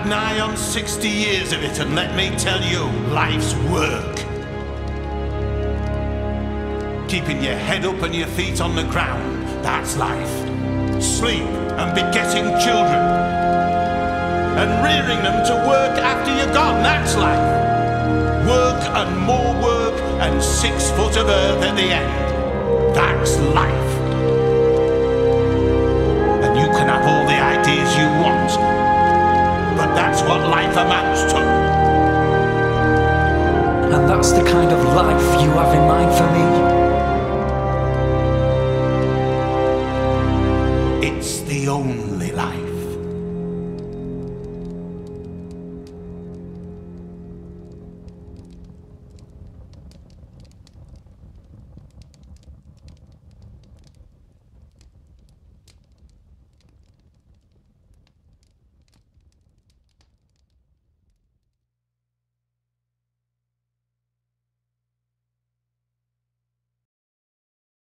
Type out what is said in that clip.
had nigh on 60 years of it, and let me tell you, life's work. Keeping your head up and your feet on the ground, that's life. Sleep and begetting children, and rearing them to work after you're gone, that's life. Work and more work, and 6 foot of earth at the end, that's life. And you can have all the ideas you want, but that's what life amounts to. And that's the kind of life you have in mind for me.